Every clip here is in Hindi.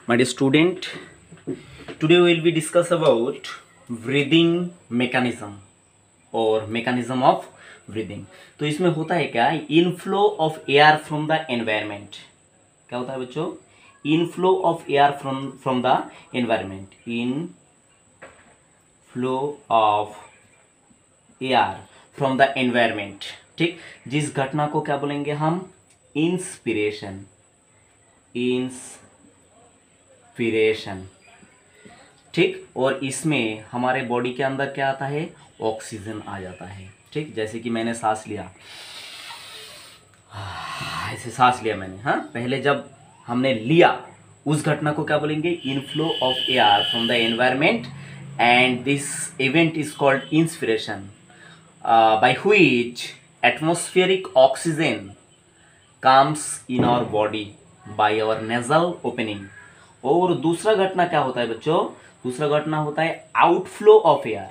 My dear student, today we will be discuss about breathing mechanism और mechanism of breathing। तो इसमें होता है क्या, inflow of air from the environment. क्या होता है बच्चों? Inflow of air from the environment. Inflow of air from the environment. ठीक, जिस घटना को क्या बोलेंगे हम? इंस्पिरेशन। इंस्पिरेशन। ठीक, और इसमें हमारे बॉडी के अंदर क्या आता है? ऑक्सीजन आ जाता है। ठीक, जैसे कि मैंने सांस लिया, ऐसे सांस लिया मैंने। हाँ, पहले जब हमने लिया उस घटना को क्या बोलेंगे? Inflow of air from the environment, and this event is called inspiration, by which atmospheric oxygen comes in our body by our nasal opening. और दूसरा घटना क्या होता है बच्चों? दूसरा घटना होता है outflow of air.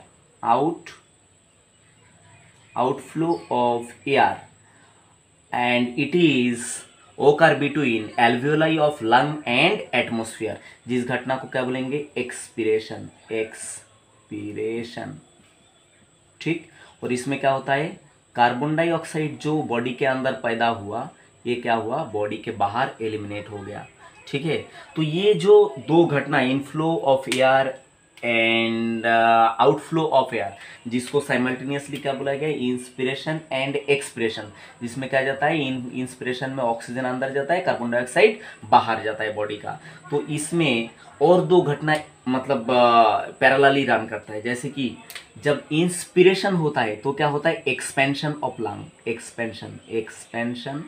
Outflow of air, and it is occur between alveoli of lung and atmosphere. जिस घटना को क्या बोलेंगे? एक्सपीरेशन। एक्सपीरेशन। ठीक, और इसमें क्या होता है? कार्बन डाइऑक्साइड जो बॉडी के अंदर पैदा हुआ, ये क्या हुआ? बॉडी के बाहर एलिमिनेट हो गया। ठीक है, तो ये जो दो घटना, inflow of air and outflow of air, जिसको साइमल्टेनियसली क्या बोला गया? Inspiration and expiration. जिसमें क्या जाता है? इंस्पिरेशन में ऑक्सीजन अंदर जाता है, कार्बन डाइऑक्साइड बाहर जाता है बॉडी का। तो इसमें और दो घटना मतलब पैरेलली रन करता है। जैसे कि जब इंस्पिरेशन होता है तो क्या होता है? Expansion of lung. Expansion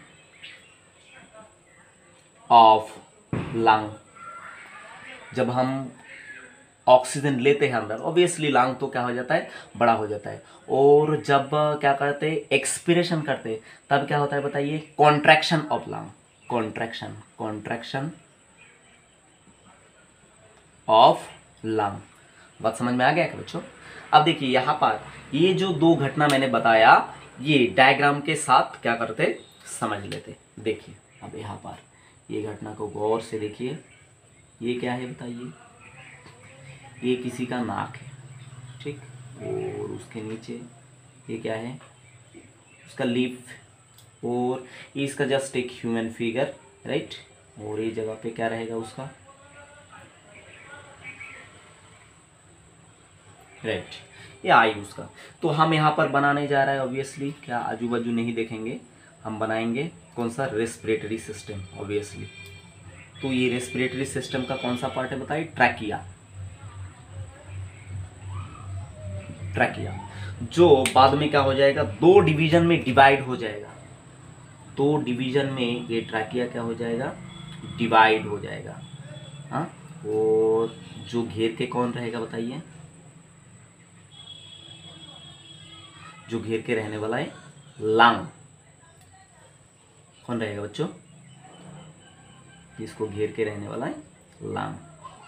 of lung. जब हम ऑक्सीजन लेते हैं अंदर, ऑब्वियसली लंग तो क्या हो जाता है? बड़ा हो जाता है। और जब क्या करते हैं? एक्सपिरेशन करते हैं, तब क्या होता है बताइए? Contraction of lung. Contraction of lung. बात समझ में आ गया क्या बच्चों? अब देखिए यहाँ पर ये जो दो घटना मैंने बताया, ये डायग्राम के साथ क्या करते? समझ लेते। देखिए अब यहाँ पर ये घटना को गौर से देखिए। ये क्या है बताइए? ये किसी का नाक है। ठीक, और उसके नीचे ये क्या है? उसका लिप, और ये इसका जस्ट एक ह्यूमन फिगर, राइट। और ये जगह पे क्या रहेगा उसका? राइट, ये आई उसका। तो हम यहाँ पर बनाने जा रहे हैं ऑब्वियसली क्या? आजू बाजू नहीं देखेंगे, हम बनाएंगे कौन सा? Respiratory system obviously. तो ये रेस्पिरेटरी सिस्टम का कौन सा पार्ट है बताइए? ट्रैकिया। ट्रैकिया जो बाद में क्या हो जाएगा? दो डिवीजन में डिवाइड हो जाएगा। दो डिवीजन में ये ट्रैकिया क्या हो जाएगा? डिवाइड हो जाएगा। हाँ, और जो घेर के कौन रहेगा बताइए? जो घेर के रहने वाला है लंग। कौन रहेगा बच्चों? जिसको घेर के रहने वाला है लंग।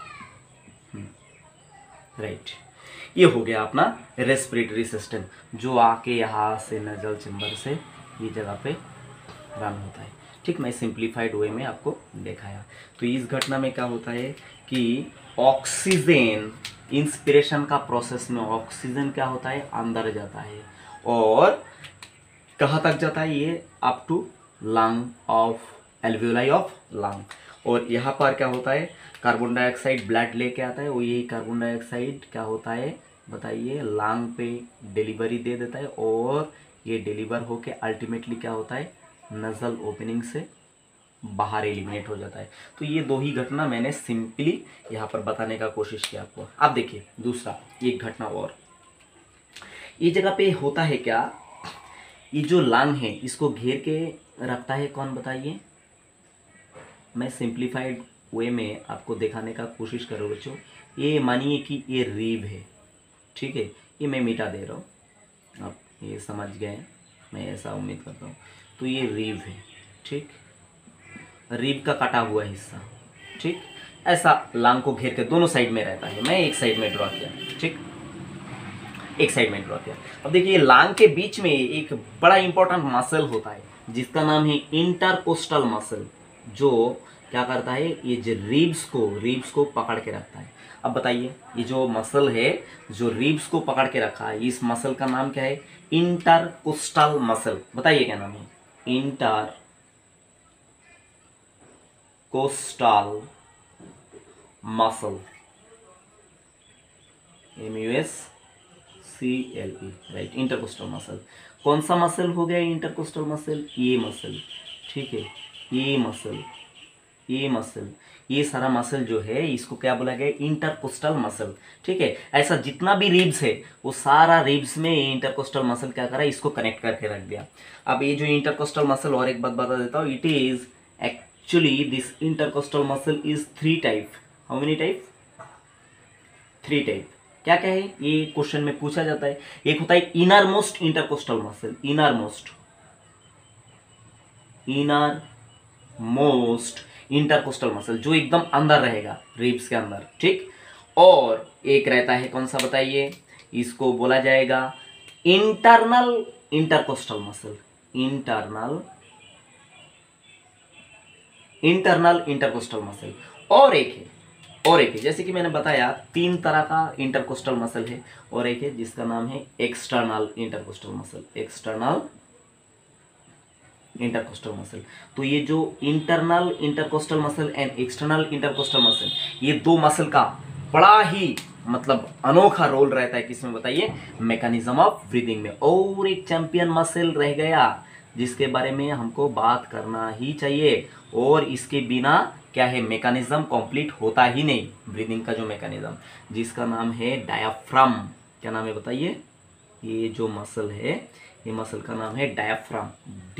राइट, ये हो गया अपना रेस्पिरेटरी सिस्टम, जो आके यहाँ से नजल चैम्बर से ये जगह पे रन होता है। ठीक, मैं सिंप्लीफाइड वे में आपको दिखाया। तो इस घटना में क्या होता है कि ऑक्सीजन, इंस्पिरेशन का प्रोसेस में ऑक्सीजन क्या होता है? अंदर जाता है। और कहाँ तक जाता है? ये up to lung of alveoli of lung. और यहाँ पर क्या होता है? कार्बन डाइऑक्साइड ब्लड लेके आता है, और यही कार्बन डाइऑक्साइड क्या होता है बताइए? लंग पे डिलीवरी दे देता है, और ये डिलीवर होके अल्टीमेटली क्या होता है? नजल ओपनिंग से बाहर एलिमिनेट हो जाता है। तो ये दो ही घटना मैंने सिंपली यहाँ पर बताने का कोशिश किया आपको। अब देखिए दूसरा एक घटना और। ये जगह पे होता है क्या? ये जो लंग है इसको घेर के रखता है कौन बताइए? मैं सिंप्लीफाइड वे में आपको दिखाने का कोशिश करूँ बच्चों। ये मानिए कि ये रीव है। ठीक है, ये मैं मिटा दे रहा हूँ, आप ये समझ गए, मैं ऐसा उम्मीद करता हूँ। तो ये रीव है। ठीक, रीव का कटा हुआ हिस्सा। ठीक, ऐसा लंग को घेर के दोनों साइड में रहता है। मैं एक साइड में ड्रॉ किया। ठीक, एक साइड में ड्रॉ किया। अब देखिए लंग के बीच में एक बड़ा इंपॉर्टेंट मसल होता है जिसका नाम है इंटरकोस्टल मसल, जो क्या करता है, ये जो रिब्स को पकड़ के रखता है। अब बताइए, ये जो मसल है जो रिब्स को पकड़ के रखा है, इस मसल का नाम क्या है, इंटरकोस्टल मसल। बताइए क्या नाम है, intercostal muscle, MUSCLE, right, intercostal muscle. कौन सा मसल हो गया इंटरकोस्टल मसल, ये मसल, ठीक है, ये मसल, ये मसल, ये सारा मसल जो है इसको क्या बोला गया, इंटरकोस्टल मसल, ठीक है। ऐसा जितना भी रिब्स है वो सारा रिब्स में इंटरकोस्टल मसल क्या करा, इसको कनेक्ट करके रख दिया। अब ये जो इंटरकोस्टल मसल, और एक बात बता देता हूँ, it is actually this intercostal muscle is 3 type. How many type, 3 type. क्या क्या है, ये क्वेश्चन में पूछा जाता है। एक होता है innermost intercostal muscle, innermost intercostal muscle, जो एकदम अंदर रहेगा रिब्स के अंदर, ठीक। और एक रहता है कौन सा बताइए, इसको बोला जाएगा internal intercostal muscle, internal intercostal muscle. और एक है जैसे कि मैंने बताया 3 तरह का इंटरकोस्टल मसल है, और एक है जिसका नाम है external intercostal muscle, external intercostal muscle. तो ये जो internal intercostal muscle and external intercostal muscle, ये 2 मसल का बड़ा ही मतलब अनोखा रोल रहता है किसमें बताइए, मैकेनिज्म ऑफ ब्रीदिंग में। और एक चैंपियन मसल रह गया जिसके बारे में हमको बात करना ही चाहिए, और इसके बिना क्या है, मैकेनिज्म कंप्लीट होता ही नहीं ब्रीदिंग का, जो मैकेनिज्म, जिसका नाम है डायाफ्राम। क्या नाम है बताइए, ये जो मसल है, ये मसल का नाम है डायाफ्राम,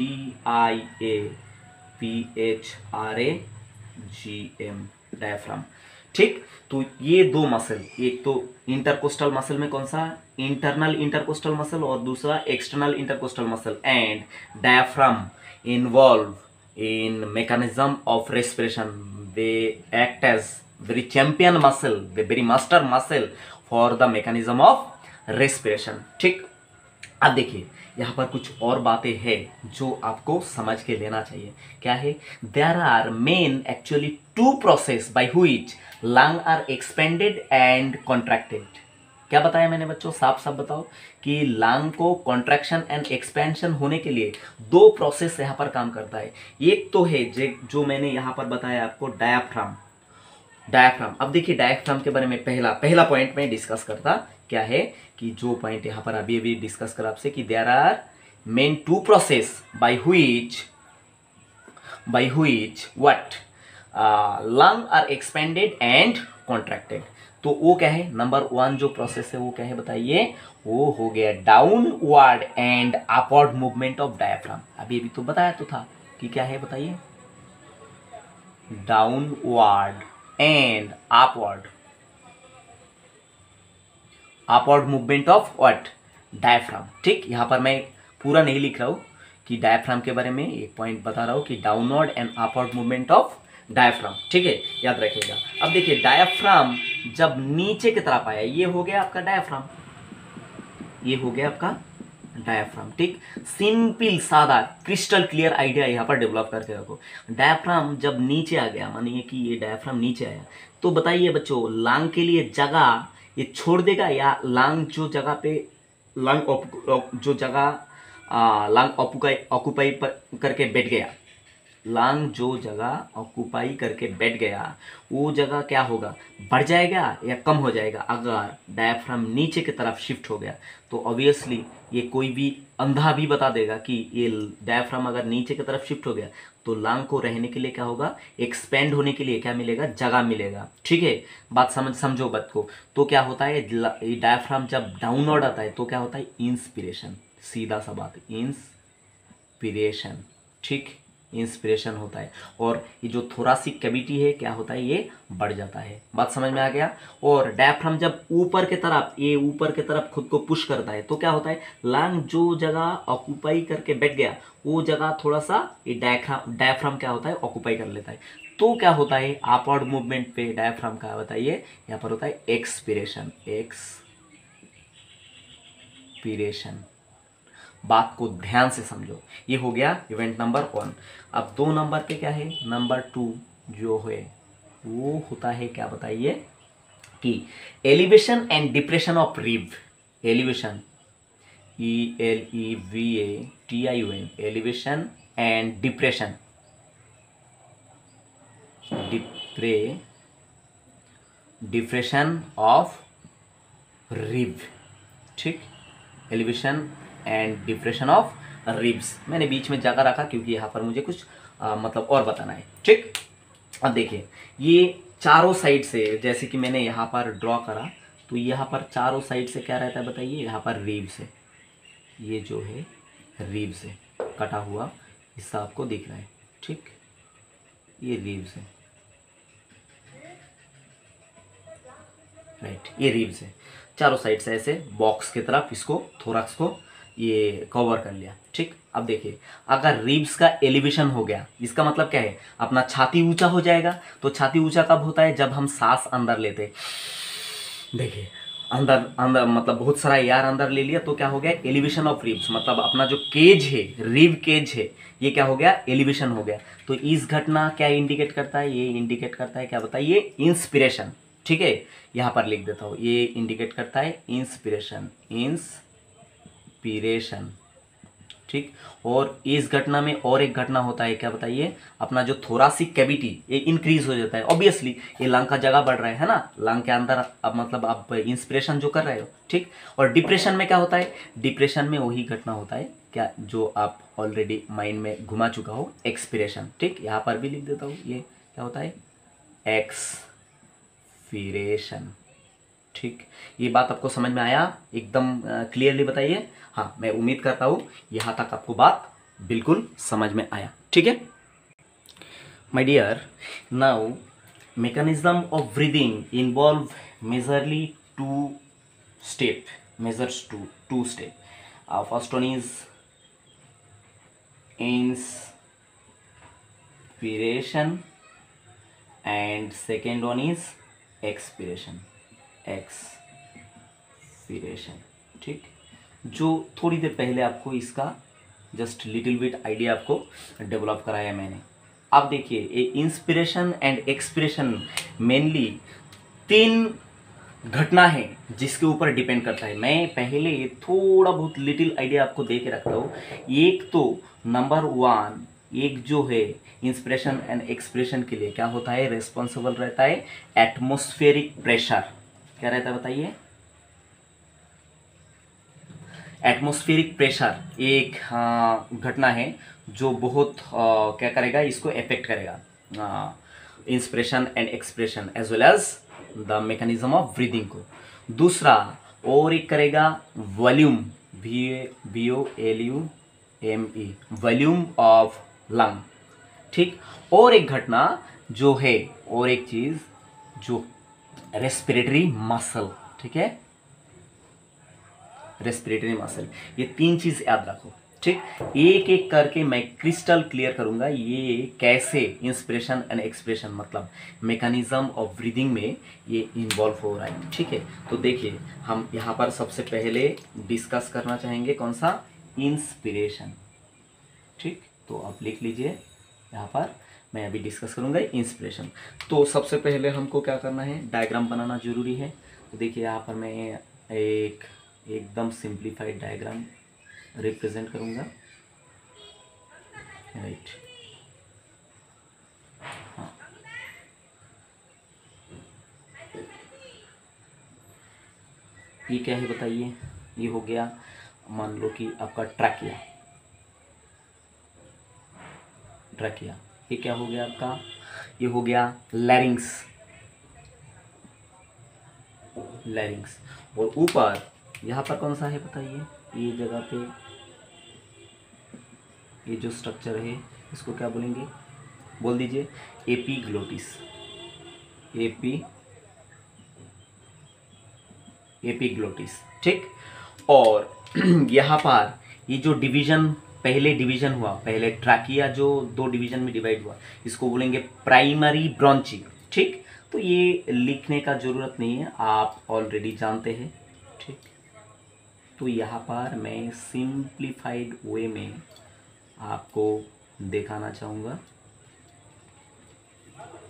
DIAPHRAGM, डायाफ्राम, ठीक। तो ये 2 मसल, एक तो इंटरकोस्टल मसल में कौन सा, इंटरनल इंटरकोस्टल मसल, और दूसरा external intercostal muscle, and diaphragm involve in mechanism of respiration. They act as very champion muscle, the very master muscle for the mechanism of respiration, ठीक। अब देखिए यहाँ पर कुछ और बातें हैं जो आपको समझ के लेना चाहिए। क्या है, there are main actually 2 process by which lung are expanded and contracted। क्या बताया मैंने बच्चों, साफ साफ बताओ कि लंग को कॉन्ट्रैक्शन एंड एक्सपेंशन होने के लिए 2 प्रोसेस यहाँ पर काम करता है। एक तो है जो मैंने यहाँ पर बताया आपको, डायाफ्राम। अब देखिए डायाफ्राम के बारे में पहला पॉइंट में डिस्कस करता, क्या है कि जो पॉइंट यहाँ पर अभी डिस्कस करा आपसे कि there are main 2 process by which what lung are expanded and contracted. तो वो क्या है, नंबर 1 जो प्रोसेस है वो क्या है बताइए, वो हो गया downward and upward movement of diaphragm. अभी तो बताया तो था कि क्या है बताइए, downward and upward movement of what, diaphragm, ठीक। यहां पर मैं पूरा नहीं लिख रहा हूं कि डायाफ्राम के बारे में, एक पॉइंट बता रहा हूं कि downward and upward movement of diaphragm, ठीक है, याद रखिएगा। अब देखिए डायाफ्राम जब नीचे की तरफ आया, ये हो गया आपका डायाफ्राम, ठीक। सिंपल सादा क्रिस्टल क्लियर आइडिया यहाँ पर डेवलप करके रखो। डायाफ्राम जब नीचे आ गया, मानिए कि ये डायाफ्राम नीचे आया, तो बताइए बच्चों लंग के लिए जगह ये छोड़ देगा, या लंग जो जगह पे लंग ऑक्यूपाई करके बैठ गया, लंग जो जगह ऑक्यूपाई करके बैठ गया, वो जगह क्या होगा, बढ़ जाएगा या कम हो जाएगा। अगर डायाफ्राम नीचे की तरफ शिफ्ट हो गया तो ऑब्वियसली ये कोई भी अंधा भी बता देगा कि ये डायाफ्राम अगर नीचे की तरफ शिफ्ट हो गया तो लंग को रहने के लिए क्या होगा, एक्सपेंड होने के लिए क्या मिलेगा, जगह मिलेगा, ठीक है। बात समझो बात को। तो क्या होता है, डायाफ्राम जब डाउनवर्ड आता है तो क्या होता है, इंस्पिरेशन, सीधा सा बात, इंस्पिरेशन, ठीक, इंस्पिरेशन होता है। और ये जो थोरासिक कैविटी है क्या होता है, ये बढ़ जाता है। बात समझ में आ गया। और डायफ्राम जब ऊपर की तरफ खुद को पुश करता है तो क्या होता है, लंग जो जगह ऑक्यूपाई करके बैठ गया वो जगह थोड़ा सा ये डायफ्राम क्या होता है, ऑक्यूपाई कर लेता है। तो क्या होता है, अपवर्ड मूवमेंट पे डायफ्राम का बताइए, यहाँ पर होता है एक्सपिरेशन। बात को ध्यान से समझो। ये हो गया इवेंट नंबर 1। अब 2 नंबर पे क्या है, नंबर 2 जो है वो होता है क्या बताइए कि elevation and depression of rib. Elevation ELEVATION, elevation and depression, depression of rib. ठीक, elevation and depression of ribs मैंने बीच में जगह रखा क्योंकि यहाँ पर मुझे कुछ मतलब और बताना है। ठीक, अब देखिए ये चारों साइड से, जैसे कि मैंने यहाँ पर ड्रॉ करा, तो यहाँ पर चारों साइड से क्या रहता है बताइए, यहाँ पर रिब्स है, ये जो है रिब्स है, कटा हुआ हिस्सा आपको दिख रहा है। ठीक, ये रिब्स है, राइट, ये रिब्स है। चारों साइड से ऐसे बॉक्स की तरफ इसको, थोरैक्स को ये कवर कर लिया। ठीक, अब देखिए अगर रिब्स का एलिवेशन हो गया, इसका मतलब क्या है, अपना छाती ऊंचा हो जाएगा। तो छाती ऊंचा कब होता है, जब हम सांस अंदर लेते। देखिए अंदर अंदर मतलब बहुत सारा एयर अंदर ले लिया तो क्या हो गया, एलिवेशन ऑफ रिब्स, मतलब अपना जो केज है, रिब केज है, ये क्या हो गया, एलिवेशन हो गया। तो इस घटना क्या इंडिकेट करता है, ये इंडिकेट करता है क्या बताइए, इंस्पिरेशन। ठीक है, यहाँ पर लिख देता हूँ, ये इंडिकेट करता है इंस्पिरेशन, इंस्पिरेशन। ठीक, और इस घटना में और एक घटना होता है, क्या बताइए, अपना जो थोरासिक कैविटी ये इंक्रीज हो जाता है। ऑब्वियसली ये लंग का जगह बढ़ रहा है ना, लंग के अंदर अब मतलब आप इंस्पिरेशन जो कर रहे हो। ठीक, और डिप्रेशन में क्या होता है, डिप्रेशन में वही घटना होता है क्या जो आप ऑलरेडी माइंड में घुमा चुका हो, एक्सपिरेशन। ठीक, यहाँ पर भी लिख देता हूँ, ये क्या होता है, एक्सपिरेशन। ठीक, ये बात आपको समझ में आया, एकदम क्लियरली बताइए। हाँ, मैं उम्मीद करता हूँ यहाँ तक आपको बात बिल्कुल समझ में आया। ठीक है my dear, now mechanism of breathing involve majorly measures two step. First one is inspiration and second one is expiration. ठीक, जो थोड़ी देर पहले आपको इसका जस्ट लिटिल बिट आइडिया आपको डेवलप कराया मैंने। अब देखिए ये इंस्पिरेशन एंड एक्सपिरेशन मेनली 3 घटना है जिसके ऊपर डिपेंड करता है। मैं पहले थोड़ा बहुत लिटिल आइडिया आपको दे के रखता हूँ। एक तो नंबर 1, एक जो है इंस्पिरेशन एंड एक्सपिरेशन के लिए क्या होता है, रेस्पॉन्सिबल रहता है एटमॉस्फेरिक प्रेशर। क्या रहता है बताइए, एटमॉस्फेरिक प्रेशर एक घटना है जो बहुत क्या करेगा, इसको इफेक्ट करेगा inspiration and expression as well as the mechanism of breathing को। दूसरा और एक करेगा volume, VOLUME, volume of lung. ठीक, और एक घटना जो है, और एक चीज जो रेस्पिरेटरी मसल। ठीक है, रेस्पिरेटरी मसल, ये 3 चीज याद रखो। ठीक, एक एक करके मैं क्रिस्टल क्लियर करूंगा ये कैसे इंस्पिरेशन एंड एक्सप्रेशन मतलब मैकेनिज्म ऑफ ब्रीदिंग में ये इन्वॉल्व हो रहा है। ठीक है, तो देखिए हम यहाँ पर सबसे पहले डिस्कस करना चाहेंगे कौन सा, इंस्पिरेशन। ठीक, तो आप लिख लीजिए यहाँ पर, मैं अभी डिस्कस करूंगा इंस्पिरेशन। तो सबसे पहले हमको क्या करना है, डायग्राम बनाना जरूरी है। तो देखिए यहाँ पर मैं एकदम सिंप्लीफाइड डायग्राम रिप्रेजेंट करूंगा, राइट। हाँ, ये क्या है बताइए, ये हो गया मान लो कि आपका ट्रैकिया। ये क्या हो गया आपका, ये हो गया लैरिंग्स। और ऊपर यहाँ पर कौन सा है बताइए, ये जगह पे ये जो स्ट्रक्चर है इसको क्या बोलेंगे, बोल दीजिए एपीग्लोटिस। एपीग्लोटिस। ठीक, और यहाँ पर ये जो डिवीजन, पहले डिवीजन हुआ, पहले ट्रैकिया जो 2 डिवीजन में डिवाइड हुआ, इसको बोलेंगे प्राइमरी ब्रॉन्ची। ठीक, तो ये लिखने का जरूरत नहीं है, आप ऑलरेडी जानते हैं। ठीक, तो यहाँ पर मैं सिंप्लीफाइड वे में आपको दिखाना चाहूँगा।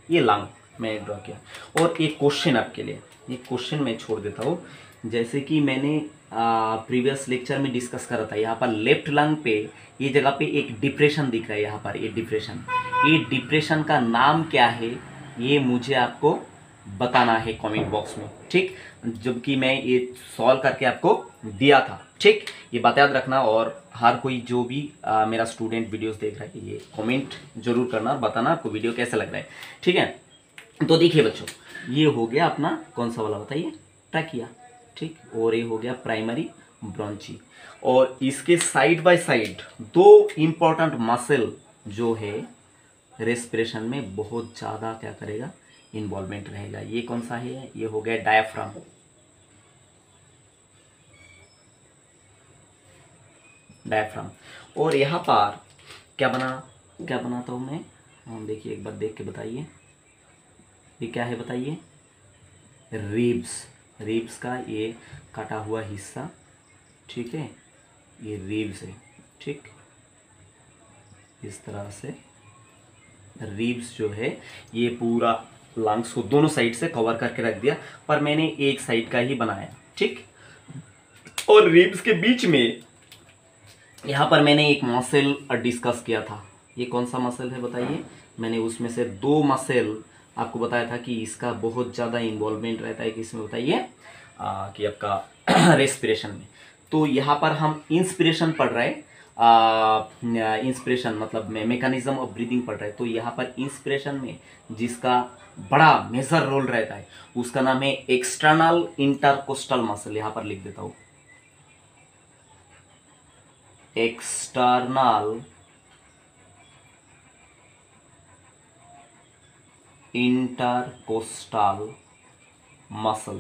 ये लंग मैंने ड्रॉ किया। और एक क्वेश्चन आपके लिए, एक क्वेश्चन मैं छोड़ देता हूँ। जैसे कि मैंने प्रीवियस लेक्चर में डिस्कस करा था, यहाँ पर लेफ्ट लंग पे ये जगह पे एक डिप्रेशन दिख रहा है, यहाँ पर ये डिप्रेशन का नाम क्या है ये मुझे आपको बताना है कमेंट बॉक्स में, ठीक। जबकि मैं ये सॉल्व करके आपको दिया था, ठीक। ये बात याद रखना। और हर कोई जो भी मेरा स्टूडेंट वीडियोस देख रहा है ये कमेंट जरूर करना और बताना आपको वीडियो कैसा लग रहा है, ठीक है। तो देखिए बच्चों, ये हो गया अपना कौन सा वाला बताइए, ट्रैकिया, ठीक। और ये हो गया प्राइमरी ब्रोंची। और इसके साइड बाय साइड दो इंपॉर्टेंट मसल जो है रेस्पिरेशन में बहुत ज़्यादा क्या करेगा, इन्वॉल्वमेंट रहेगा। ये कौन सा है, ये हो गया डायफ्राम, और यहाँ पर क्या बनाता हूँ मैं, देखिए एक बार देख के बताइए, ये क्या है बताइए, रिब्स का ये कटा हुआ हिस्सा, ठीक है, ये रिब्स है, ठीक। इस तरह से रिब्स जो है ये पूरा लंग्स को दोनों साइड से कवर करके रख दिया, पर मैंने एक साइड का ही बनाया, ठीक। और रिब्स के बीच में यहाँ पर मैंने एक मसल डिस्कस किया था। ये कौन सा मसल है बताइए, मैंने उसमें से दो मसल आपको बताया था कि इसका बहुत ज़्यादा इन्वॉल्वमेंट रहता है किसमें बताइए, कि आपका रेस्पिरेशन में। तो यहाँ पर हम इंस्पिरेशन पढ़ रहे हैं, इंस्पिरेशन मतलब मैकेनिज्म ऑफ ब्रीदिंग पढ़ रहे हैं। तो यहाँ पर इंस्पिरेशन में जिसका बड़ा मेजर रोल रहता है उसका नाम है एक्सटर्नल इंटरकोस्टल मसल। यहाँ पर लिख देता हूँ, external intercostal muscle,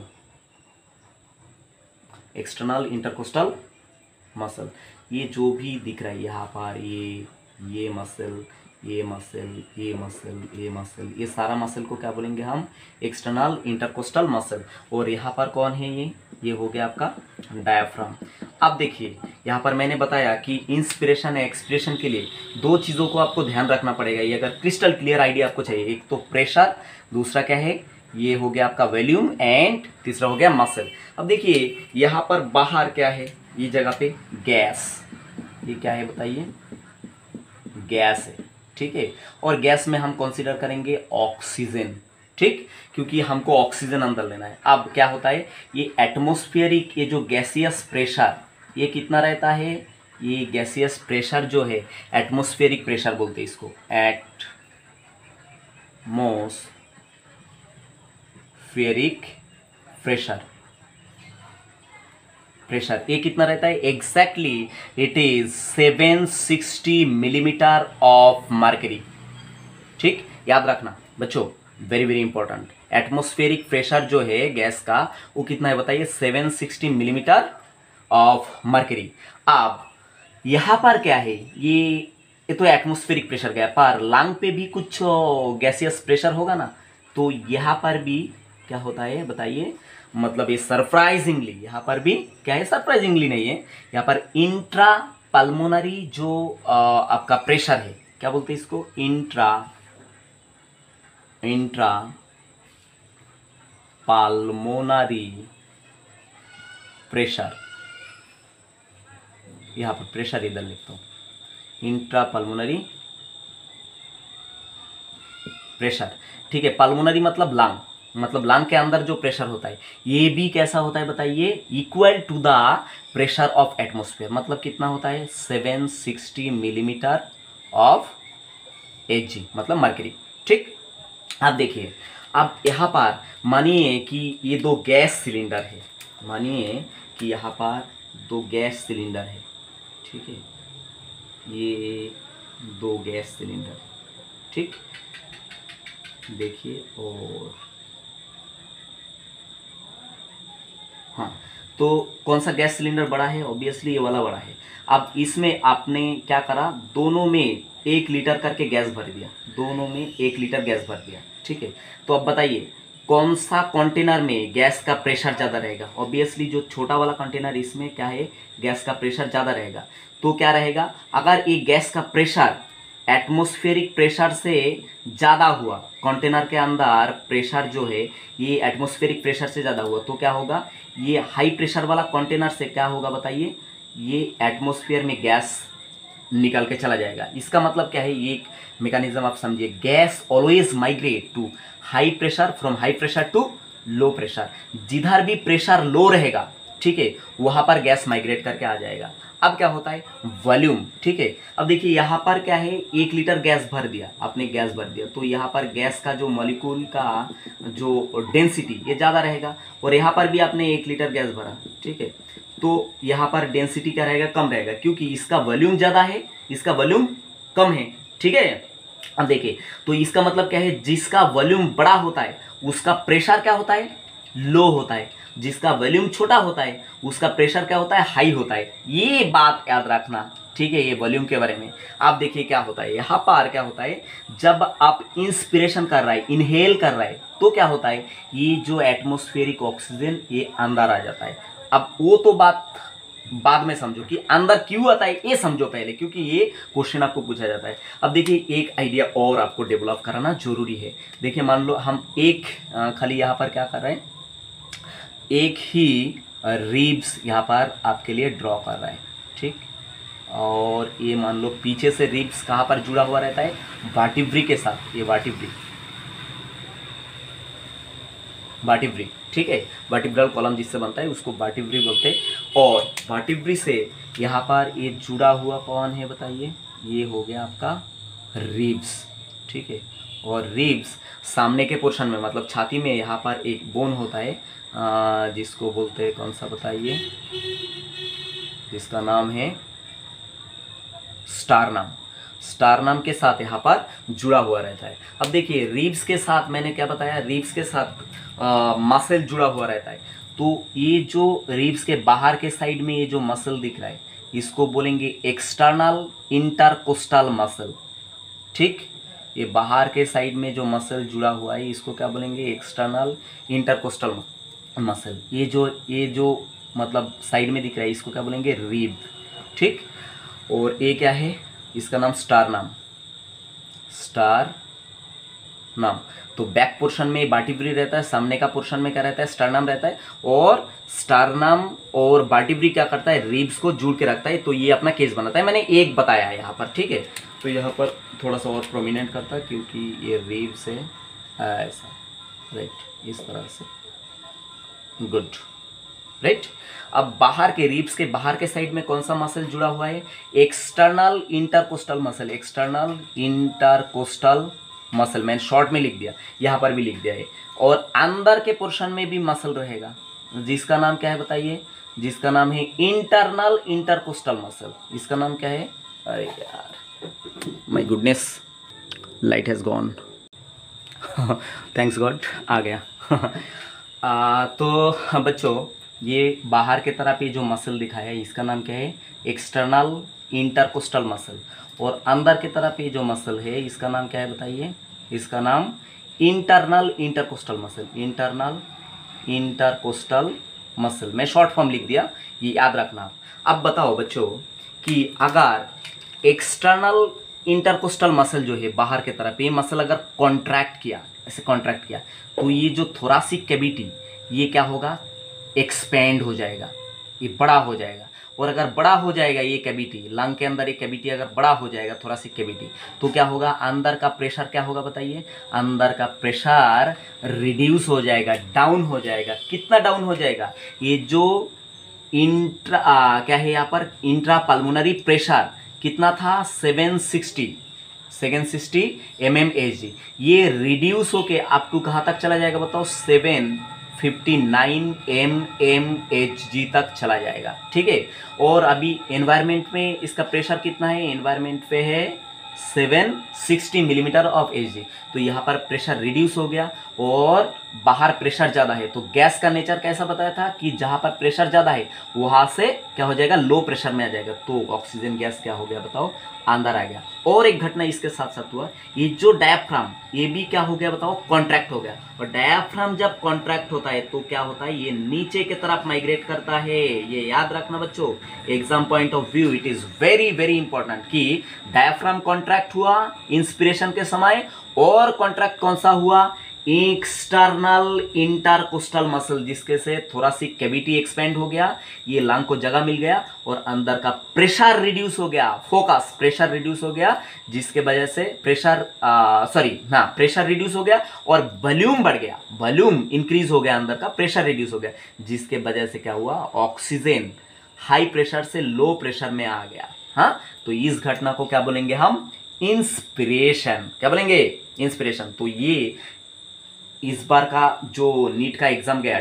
external intercostal muscle. ये जो भी दिख रहा है यहाँ पर, ये मसल, ये मसल, ये मसल, ये मसल, ये सारा मसल को क्या बोलेंगे हम, एक्सटर्नल इंटरकोस्टल मसल। और यहाँ पर कौन है, ये हो गया आपका डायफ्राम। अब देखिए यहाँ पर मैंने बताया कि इंस्पिरेशन एक्सपिरेशन के लिए दो चीज़ों को आपको ध्यान रखना पड़ेगा। ये अगर क्रिस्टल क्लियर आइडिया आपको चाहिए, एक तो प्रेशर, दूसरा क्या है, ये हो गया आपका वॉल्यूम, एंड तीसरा हो गया मसल। अब देखिए यहाँ पर बाहर क्या है, ये जगह पे गैस, ये क्या है बताइए, गैस है, ठीक है। और गैस में हम कंसीडर करेंगे ऑक्सीजन, ठीक, क्योंकि हमको ऑक्सीजन अंदर लेना है। अब क्या होता है, ये एटमॉस्फेरिक, ये जो गैसियस प्रेशर, ये कितना रहता है, ये गैसियस प्रेशर जो है एटमॉस्फेरिक प्रेशर बोलते हैं इसको, एटमॉस्फेरिक प्रेशर ये कितना रहता है, exactly it is 760 millimetre of mercury, ठीक। याद रखना बच्चों, very very important. Atmospheric pressure जो है गैस का वो कितना है बताइए, 760 मिलीमीटर ऑफ मर्करी। अब यहाँ पर क्या है, ये तो एटमॉस्फेरिक प्रेशर गया, पर लंग पे भी कुछ गैसियस प्रेशर होगा ना, तो यहाँ पर भी क्या होता है बताइए, मतलब ये सरप्राइजिंगली यहाँ पर भी क्या है, सरप्राइजिंगली नहीं है, यहाँ पर इंट्रा पल्मोनरी जो आपका प्रेशर है, क्या बोलते हैं इसको, इंट्रा पल्मोनरी प्रेशर, यहाँ पर प्रेशर इधर लिखता हूँ, इंट्रा पल्मोनरी प्रेशर, ठीक है। पल्मोनरी मतलब लंग, मतलब लंग के अंदर जो प्रेशर होता है ये भी कैसा होता है बताइए, equal to the pressure of atmosphere. मतलब कितना होता है, 760 मिलीमीटर ऑफ Hg, मतलब मर्करी, ठीक। अब देखिए, अब यहाँ पर मानिए कि ये दो गैस सिलेंडर है, मानिए कि यहाँ पर दो गैस सिलेंडर है, ठीक है, ये दो गैस सिलेंडर, ठीक, देखिए। और हाँ, तो कौन सा गैस सिलेंडर बड़ा है, ऑब्वियसली ये वाला बड़ा है। अब इसमें आपने क्या करा, दोनों में 1 लीटर करके गैस भर दिया, दोनों में 1 लीटर गैस भर दिया, ठीक है। तो अब बताइए कौन सा कंटेनर में गैस का प्रेशर ज़्यादा रहेगा, ऑब्वियसली जो छोटा वाला कंटेनर, इसमें क्या है, गैस का प्रेशर ज़्यादा रहेगा। तो क्या रहेगा, अगर एक गैस का प्रेशर एटमॉस्फेरिक प्रेशर से ज़्यादा हुआ, कंटेनर के अंदर प्रेशर जो है ये एटमॉस्फेरिक प्रेशर से ज़्यादा हुआ, तो क्या होगा, ये हाई प्रेशर वाला कंटेनर से क्या होगा बताइए, ये एटमॉस्फेयर में गैस निकल के चला जाएगा। इसका मतलब क्या है, ये एक मैकेनिज्म आप समझिए, gas always migrate to high pressure, from high pressure to low pressure. जिधर भी प्रेशर लो रहेगा, ठीक है, वहां पर गैस माइग्रेट करके आ जाएगा। अब क्या होता है, वॉल्यूम, ठीक है। अब देखिए यहाँ पर क्या है, 1 लीटर गैस भर दिया आपने, गैस भर दिया, तो यहाँ पर गैस का जो मॉलिक्यूल का जो डेंसिटी ये ज़्यादा रहेगा, और यहाँ पर भी आपने 1 लीटर गैस भरा, ठीक है, तो यहाँ पर डेंसिटी क्या रहेगा, कम रहेगा, क्योंकि इसका वॉल्यूम ज़्यादा है, इसका वॉल्यूम कम है, ठीक है। अब देखिए, तो इसका मतलब क्या है, जिसका वॉल्यूम बड़ा होता है उसका प्रेशर क्या होता है, लो होता है, जिसका वॉल्यूम छोटा होता है उसका प्रेशर क्या होता है, हाई होता है। ये बात याद रखना, ठीक है, ये वॉल्यूम के बारे में। आप देखिए क्या होता है, यहाँ पर क्या होता है, जब आप इंस्पिरेशन कर रहा है, इनहेल कर रहा है, तो क्या होता है, ये जो एटमॉस्फेरिक ऑक्सीजन ये अंदर आ जाता है। अब वो तो बात बाद में समझो कि अंदर क्यों आता है, ये समझो पहले, क्योंकि ये क्वेश्चन आपको पूछा जाता है। अब देखिए, एक आइडिया और आपको डेवलप कराना जरूरी है। देखिए, मान लो हम एक खाली यहाँ पर क्या कर रहे हैं, एक ही रिब्स यहाँ पर आपके लिए ड्रॉ कर रहा है, ठीक, और ये मान लो पीछे से रिब्स कहाँ पर जुड़ा हुआ रहता है, वर्टिब्री के साथ, ये वर्टिब्री, ठीक है, वर्टिब्रल कॉलम जिससे बनता है उसको वर्टिब्री बोलते हैं। और वर्टिब्री से यहाँ पर ये जुड़ा हुआ कौन है बताइए, ये हो गया आपका रिब्स, ठीक है। और रिब्स सामने के पोर्शन में, मतलब छाती में, यहाँ पर एक बोन होता है जिसको बोलते हैं, कौन सा बताइए, जिसका नाम है स्टारनम। स्टारनम के साथ यहाँ पर जुड़ा हुआ रहता है। अब देखिए, रिब्स के साथ मैंने क्या बताया, रिब्स के साथ मसल जुड़ा हुआ रहता है। तो ये जो रिब्स के बाहर के साइड में ये जो मसल दिख रहा है, इसको बोलेंगे एक्सटर्नल इंटरकोस्टल मसल, ठीक। ये बाहर के साइड में जो मसल जुड़ा हुआ है इसको क्या बोलेंगे, एक्सटर्नल इंटरकोस्टल मसल। ये जो मतलब साइड में दिख रहा है इसको क्या बोलेंगे, रिब, ठीक। और ये क्या है, इसका नाम स्टारनम। तो बैक पोर्शन में वर्टिब्री रहता है, सामने का पोर्शन में क्या रहता है, स्टर्नम रहता है। और स्टर्नम और वर्टिब्री क्या करता है, रिब्स को जोड़ के रखता है। तो ये अपना केस बनाता है, मैंने एक बताया है यहाँ पर, ठीक है। तो यहाँ पर थोड़ा सा और प्रोमिनेंट करता है क्योंकि ये रिब्स है ऐसा, राइट, इस तरह से, गुड, राइट। अब बाहर के रिब्स के बाहर के साइड में कौन सा मसल जुड़ा हुआ है, external intercostal muscle, external intercostal muscle, मैंने शॉर्ट में लिख दिया, यहाँ पर भी लिख दिया है। और अंदर के पोर्शन में भी मसल रहेगा, जिसका नाम क्या है बताइए, जिसका नाम है इंटरनल इंटरकोस्टल मसल। इसका नाम क्या है, अरे यार, my goodness, light has gone, thanks God, आ गया। तो बच्चों, ये बाहर के तरफ ये जो मसल दिखाया है इसका नाम क्या है, एक्सटर्नल इंटरकोस्टल मसल। और अंदर की तरफ ये जो मसल है इसका नाम क्या है बताइए, इसका नाम internal intercostal muscle, internal intercostal muscle. मैं शॉर्ट फॉर्म लिख दिया, ये याद रखना। अब बताओ बच्चों कि अगर एक्सटर्नल इंटरकोस्टल मसल जो है बाहर की तरफ, ये मसल अगर कॉन्ट्रैक्ट किया, ऐसे कॉन्ट्रैक्ट किया, तो ये जो थोरासिक कैविटी ये क्या होगा, एक्सपेंड हो जाएगा, ये बड़ा हो जाएगा। और अगर बड़ा हो जाएगा ये कैविटी, लंग के अंदर ये कैविटी अगर बड़ा हो जाएगा, थोरासिक कैविटी, तो क्या होगा, अंदर का प्रेशर क्या होगा बताइए, अंदर का प्रेशर रिड्यूस हो जाएगा, डाउन हो जाएगा। कितना डाउन हो जाएगा, ये जो क्या है यहाँ पर, इंट्रा पल्मोनरी प्रेशर कितना था, 760 mmHg, ये रिड्यूस होके अप टू कहाँ तक चला जाएगा बताओ, 759 mmHg तक चला जाएगा, ठीक है। और अभी एनवायरनमेंट में इसका प्रेशर कितना है, एनवायरनमेंट पे है 760 मिलीमीटर ऑफ Hg। तो यहाँ पर प्रेशर रिड्यूस हो गया और बाहर प्रेशर ज़्यादा है, तो गैस का नेचर कैसा बताया था कि जहाँ पर प्रेशर ज़्यादा है वहाँ से क्या हो जाएगा, लो प्रेशर में आ जाएगा, तो ऑक्सीजन गैस क्या हो गया बताओ, अंदर आ गया। और एक घटना इसके साथ साथ हुआ, ये जो डायाफ्राम ये भी क्या हो गया बताओ, कॉन्ट्रैक्ट हो गया। और डायाफ्राम जब कॉन्ट्रैक्ट होता है तो क्या होता है, ये नीचे की तरफ माइग्रेट करता है। ये याद रखना बच्चों, exam point of view it is very very important कि डायाफ्राम कॉन्ट्रैक्ट हुआ इंस्पिरेशन के समय, और कॉन्ट्रैक्ट कौन सा हुआ, एक्सटर्नल इंटरकोस्टल मसल, जिसके से थोरासिक कैविटी एक्सपेंड हो गया, ये लंग को जगह मिल गया और अंदर का प्रेशर रिड्यूस हो गया, फोकस प्रेशर रिड्यूस हो गया, जिसके वजह से प्रेशर रिड्यूस हो गया और वॉल्यूम बढ़ गया, वॉल्यूम इंक्रीज हो गया, अंदर का प्रेशर रिड्यूस हो गया, जिसके वजह से क्या हुआ, ऑक्सीजन हाई प्रेशर से लो प्रेशर में आ गया। हाँ, तो इस घटना को क्या बोलेंगे हम, इंस्पिरेशन। क्या बोलेंगे, इंस्पिरेशन। तो ये इस बार का जो नीट का एग्जाम गया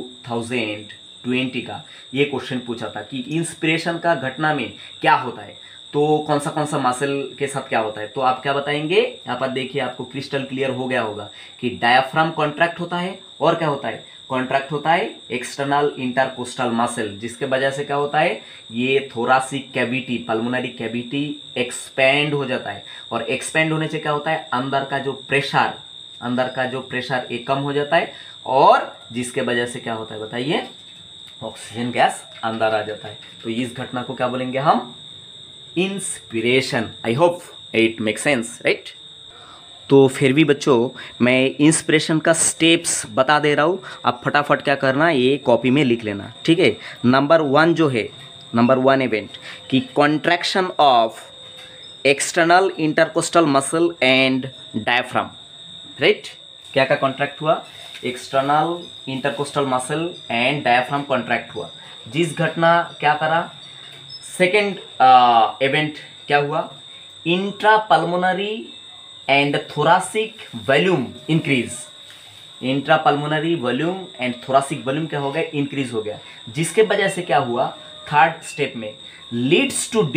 2020 का, ये क्वेश्चन पूछा था कि इंस्पिरेशन का घटना में क्या होता है, तो कौन सा मसल के साथ क्या होता है। तो आप क्या बताएंगे, यहाँ पर देखिए आपको क्रिस्टल क्लियर हो गया होगा कि डायाफ्राम कॉन्ट्रैक्ट होता है, और क्या होता है, कॉन्ट्रैक्ट होता है एक्सटर्नल इंटरकोस्टल मसल, जिसके वजह से क्या होता है, ये thoracic cavity, pulmonary cavity expand हो जाता है, और एक्सपेंड होने से क्या होता है, अंदर का जो प्रेशर एक कम हो जाता है, और जिसके वजह से क्या होता है बताइए, ऑक्सीजन गैस अंदर आ जाता है। तो इस घटना को क्या बोलेंगे हम, inspiration. I hope it make sense, right. तो फिर भी बच्चों मैं इंस्पिरेशन का स्टेप्स बता दे रहा हूँ, आप फटाफट क्या करना, ये कॉपी में लिख लेना, ठीक है। नंबर 1 जो है, नंबर 1 इवेंट कि contraction of external intercostal muscle and diaphragm, right. क्या क्या कॉन्ट्रैक्ट हुआ, external intercostal muscle and diaphragm contract हुआ। जिस घटना क्या करा, सेकेंड इवेंट क्या हुआ, intrapulmonary and thoracic volume increase, intrapulmonary volume and thoracic volume क्या हो गया, इंक्रीज हो गया, जिसके वजह से क्या हुआ, थर्ड स्टेप में leads to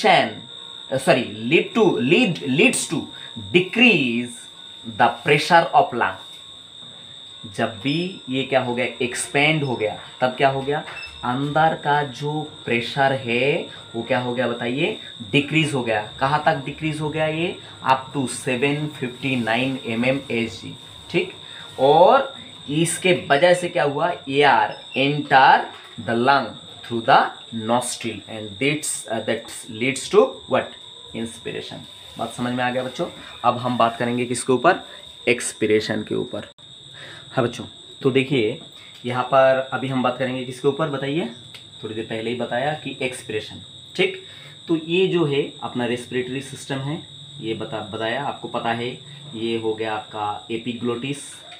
decrease the pressure of lung. जब भी ये क्या हो गया, एक्सपेंड हो गया, तब क्या हो गया, अंदर का जो प्रेशर है वो क्या हो गया बताइए, डिक्रीज हो गया। कहाँ तक डिक्रीज हो गया, ये अप टू 759 mmHg, ठीक। और इसके वजह से क्या हुआ, air enter the lung through the nostril and that leads to what, inspiration. बात समझ में आ गया बच्चों। अब हम बात करेंगे किसके ऊपर, एक्सपिरेशन के ऊपर। हाँ बच्चों, तो देखिए यहाँ पर अभी हम बात करेंगे किसके ऊपर बताइए, थोड़ी देर पहले ही बताया कि एक्सपिरेशन, ठीक। तो ये जो है अपना रेस्पिरेटरी सिस्टम है, ये बताया आपको पता है। ये हो गया आपका एपिग्लोटिस,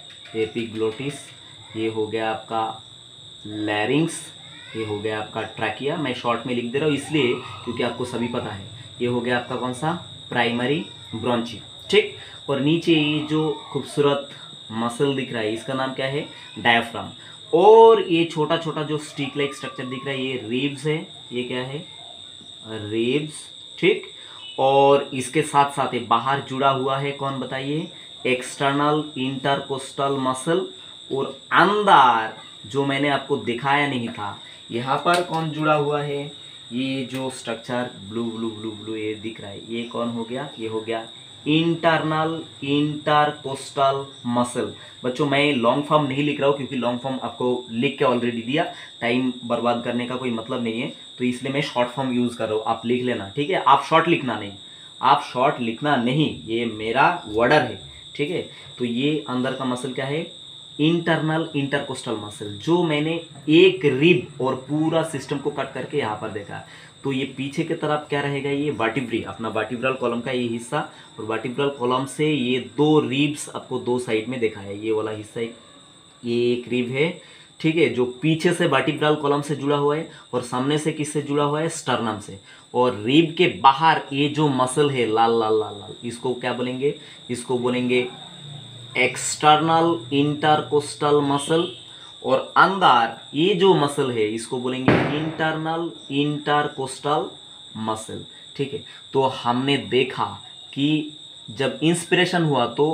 ये हो गया आपका लैरिंग्स, ये हो गया आपका ट्रैकिया। मैं शॉर्ट में लिख दे रहा हूँ इसलिए क्योंकि आपको सभी पता है। ये हो गया आपका कौन सा, प्राइमरी ब्रोंची, ठीक। और नीचे ये जो खूबसूरत मसल दिख रहा है इसका नाम क्या है, डायफ्राम। और ये छोटा छोटा जो स्टिक लाइक स्ट्रक्चर दिख रहा है ये रिब्स है, ये क्या है, रिब्स, ठीक। और इसके साथ साथ ये बाहर जुड़ा हुआ है कौन बताइए, एक्सटर्नल इंटरकोस्टल मसल। और अंदर जो मैंने आपको दिखाया नहीं था, यहाँ पर कौन जुड़ा हुआ है, ये जो structure blue blue blue blue ये दिख रहा है, ये कौन हो गया, ये हो गया इंटरनल इंटरकोस्टल मसल। बच्चों मैं लॉन्ग फॉर्म नहीं लिख रहा हूँ क्योंकि लॉन्ग फॉर्म आपको लिख के ऑलरेडी दिया, टाइम बर्बाद करने का कोई मतलब नहीं है, तो इसलिए मैं शॉर्ट फॉर्म यूज़ कर रहा हूँ। आप लिख लेना, ठीक है। आप शॉर्ट लिखना नहीं, ये मेरा वर्डर है, ठीक है। तो ये अंदर का मसल क्या है, इंटरनल इंटरकोस्टल मसल, जो मैंने एक रिब और पूरा सिस्टम को कट करके यहाँ पर देखा। तो ये पीछे की तरफ क्या रहेगा, ये वर्टिब्री, अपना वर्टिब्रल कॉलम का ये हिस्सा, और वर्टिब्रल कॉलम से ये दो रिब्स आपको दो साइड में देखा है, ये वाला हिस्सा ये एक रिब है, ठीक है, जो पीछे से वर्टिब्रल कॉलम से जुड़ा हुआ है और सामने से किससे जुड़ा हुआ है, स्टर्नम से। और रिब के बाहर ये जो मसल है लाल लाल लाल लाल, इसको क्या बोलेंगे, इसको बोलेंगे एक्सटर्नल इंटरकोस्टल मसल। और अंदर ये जो मसल है इसको बोलेंगे इंटरनल इंटरकोस्टल मसल, ठीक है। तो हमने देखा कि जब इंस्पिरेशन हुआ तो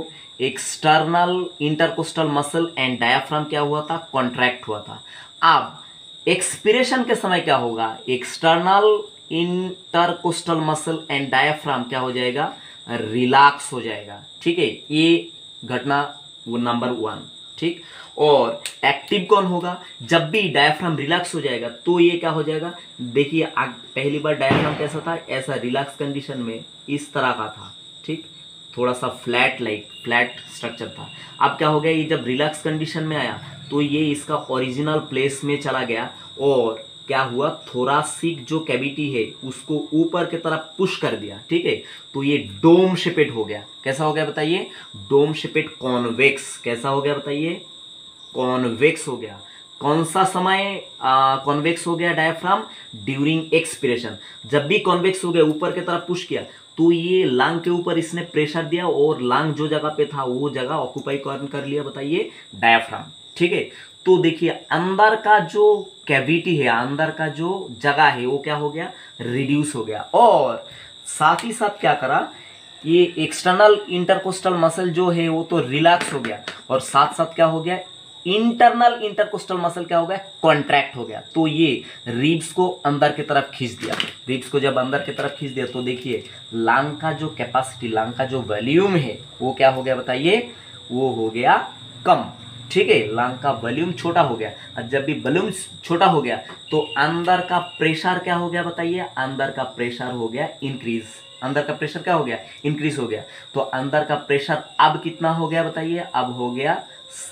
external intercostal muscle and diaphragm क्या हुआ था, कॉन्ट्रैक्ट हुआ था। अब एक्सपिरेशन के समय क्या होगा, external intercostal muscle and diaphragm क्या हो जाएगा, रिलैक्स हो जाएगा। ठीक है, ये घटना वो नंबर 1। ठीक, और एक्टिव कौन होगा, जब भी डायफ्राम रिलैक्स हो जाएगा तो ये क्या हो जाएगा, देखिए पहली बार डायफ्राम कैसा था, ऐसा रिलैक्स कंडीशन में इस तरह का था। ठीक, थोड़ा सा फ्लैट स्ट्रक्चर था। अब क्या हो गया, ये जब रिलैक्स कंडीशन में आया तो ये इसका ओरिजिनल प्लेस में चला गया और क्या हुआ, थोरासिक जो कैविटी है उसको ऊपर की तरफ पुश कर दिया। ठीक है, तो ये डोम शेपेड हो गया। कैसा हो गया बताइए, डोम शेपेड कॉन्वेक्स। कैसा हो गया बताइए, कॉन्वेक्स हो गया। कौन सा समय कॉन्वेक्स हो गया डायफ्राम, ड्यूरिंग एक्सपिरेशन। जब भी कॉन्वेक्स हो गया, ऊपर की तरफ पुश किया तो ये लांग के ऊपर इसने प्रेशर दिया और लांग जो जगह पे था वो जगह ऑक्यूपाई कर लिया बताइए, डायफ्राम। ठीक है, तो देखिए अंदर का जो कैविटी है, अंदर का जो जगह है वो क्या हो गया, रिड्यूस हो गया। और साथ ही साथ क्या करा, ये एक्सटर्नल इंटरकोस्टल मसल जो है वो तो रिलैक्स हो गया और साथ साथ क्या हो गया, इंटरनल इंटरकोस्टल मसल क्या हो गया, कॉन्ट्रैक्ट हो गया। तो ये रिब्स को अंदर की तरफ खींच दिया। रिब्स को जब अंदर की तरफ खींच दिया तो देखिए लंग का जो कैपेसिटी, लंग का जो वॉल्यूम है वो क्या हो गया बताइए, वो हो गया कम। ठीक है, लंग का वॉल्यूम छोटा हो गया। और जब भी वॉल्यूम छोटा हो गया तो अंदर का प्रेशर क्या हो गया बताइए, अंदर का प्रेशर हो गया इंक्रीज। अंदर का प्रेशर क्या हो गया, इंक्रीज हो गया। तो अंदर का प्रेशर अब कितना हो गया बताइए, अब हो गया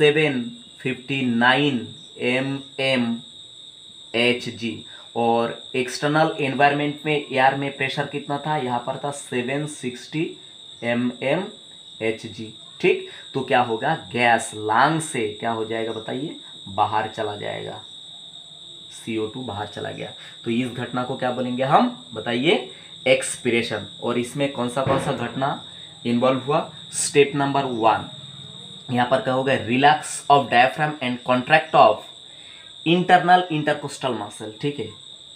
759 mmHg। और एक्सटर्नल एनवायरनमेंट में एयर में प्रेशर कितना था, यहाँ पर था 760 mmHg। ठीक, तो क्या होगा, गैस लांग से क्या हो जाएगा बताइए, बाहर चला जाएगा, CO2 बाहर चला गया। तो इस घटना को क्या बोलेंगे हम बताइए, एक्सपिरेशन। और इसमें कौन सा घटना इन्वॉल्व हुआ, स्टेप नंबर 1 यहाँ पर क्या होगा, relax of diaphragm and contract of internal intercostal muscle. ठीक है,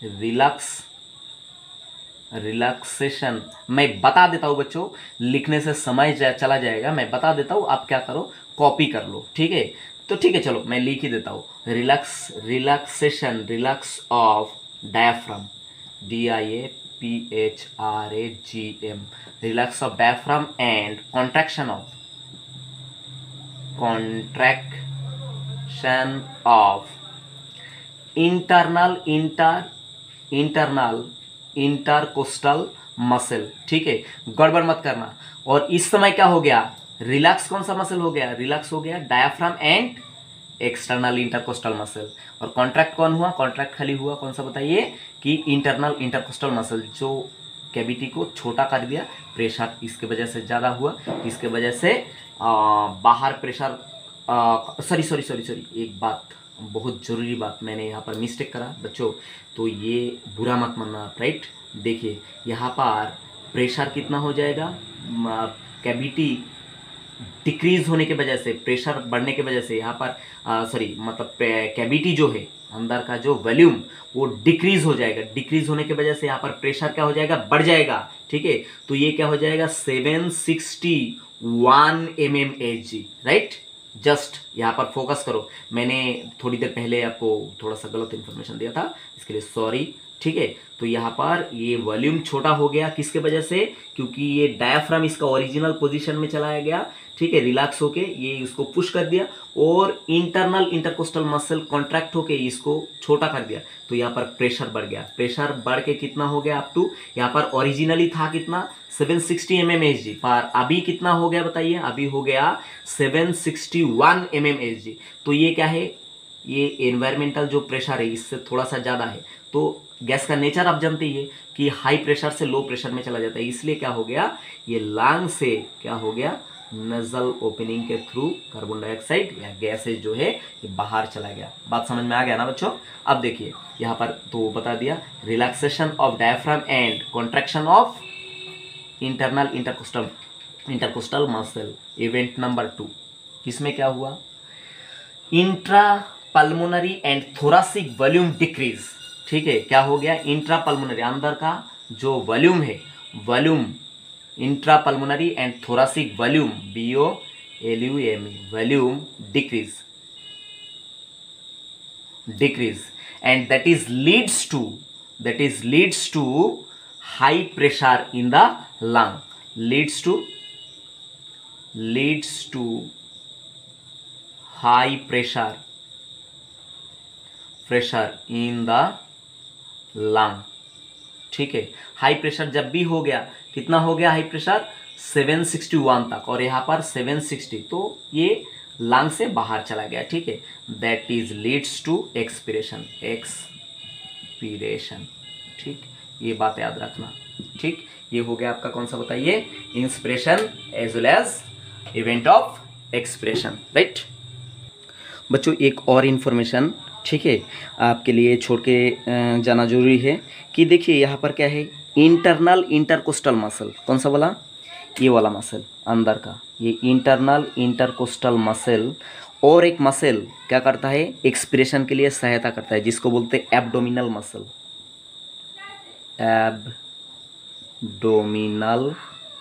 रिलैक्सेशन मैं बता देता हूं बच्चों, लिखने से समय चला जाएगा, मैं बता देता हूं, आप क्या करो, कॉपी कर लो। ठीक है, तो ठीक है चलो मैं लिख ही देता हूं, relax of diaphragm, DIAPHRAGM, relax of diaphragm and contraction of internal intercostal muscle. ठीक है, गड़बड़ मत करना। और इस समय क्या हो गया, रिलैक्स कौन सा मसल हो गया, रिलैक्स हो गया diaphragm and external intercostal muscle. और कॉन्ट्रैक्ट कौन हुआ, कॉन्ट्रैक्ट खाली हुआ कौन सा बताइए, कि इंटरनल इंटरकोस्टल मसल, जो कैविटी को छोटा कर दिया, प्रेशर इसके वजह से ज़्यादा हुआ, इसके वजह से बाहर प्रेशर, सॉरी एक बात, बहुत ज़रूरी बात मैंने यहाँ पर मिस्टेक करा बच्चों, तो ये बुरा मत मानना। राइट, देखिए यहाँ पर प्रेशर कितना हो जाएगा, कैविटी डिक्रीज होने के वजह से, प्रेशर बढ़ने के वजह से यहाँ पर मतलब कैविटी जो है अंदर का जो वॉल्यूम वो डिक्रीज हो जाएगा। डिक्रीज होने की वजह से यहाँ पर प्रेशर क्या हो जाएगा, बढ़ जाएगा। ठीक है, तो ये क्या हो जाएगा, 761 mmHg। राइट, जस्ट यहाँ पर फोकस करो, मैंने थोड़ी देर पहले आपको थोड़ा सा गलत इन्फॉर्मेशन दिया था, इसके लिए सॉरी। ठीक है, तो यहाँ पर ये वॉल्यूम छोटा हो गया किसके वजह से, क्योंकि ये डायफ्राम इसका ओरिजिनल पोजीशन में चलाया गया। ठीक है, रिलैक्स होके ये इसको पुश कर दिया और इंटरनल इंटरकोस्टल मसल कॉन्ट्रैक्ट होके इसको छोटा कर दिया, तो यहाँ पर प्रेशर बढ़ गया। प्रेशर बढ़ के कितना हो गया, अप टू यहाँ पर ओरिजिनली था कितना, 760 mmHg, पर अभी कितना हो गया बताइए, अभी हो गया 761 mmHg। तो ये क्या है, ये एनवायरमेंटल जो प्रेशर है इससे थोड़ा सा ज़्यादा है। तो गैस का नेचर आप जानते ही है कि हाई प्रेशर से लो प्रेशर में चला जाता है, इसलिए क्या हो गया, ये लंग से क्या हो गया, नजल ओपनिंग के थ्रू कार्बन डाइऑक्साइड या गैसेज जो है ये बाहर चला गया। बात समझ में आ गया ना बच्चों। अब देखिए यहाँ पर तो बता दिया, relaxation of diaphragm and contraction of internal intercostal muscle. Event number 2, इसमें क्या हुआ, intra pulmonary and thoracic volume decrease. ठीक है, क्या हो गया, इंट्रा पल्मोनरी, अंदर का जो वॉल्यूम है, volume intra pulmonary and thoracic volume, BO LUME, volume decrease, and that is leads to high pressure in the lung, leads to high pressure in the lung। ठीक है, हाई प्रेशर जब भी हो गया, कितना हो गया हाई प्रेशर 761 तक, और यहाँ पर 760, तो ये लंग से बाहर चला गया। ठीक है, that is leads to expiration. ठीक, ये बात याद रखना। ठीक, ये हो गया आपका कौन सा बताइए, inspiration as well as event of expiration, right. बच्चों एक और इन्फॉर्मेशन, ठीक है, आपके लिए छोड़ के जाना जरूरी है कि देखिए यहाँ पर क्या है, इंटरनल इंटरकोस्टल मसल, कौन सा बोला, ये वाला मसल अंदर का, ये इंटरनल इंटरकोस्टल मसल, और एक मसल क्या करता है, एक्सपिरेशन के लिए सहायता करता है, जिसको बोलते हैं एब्डोमिनल मसल, एब्डोमिनल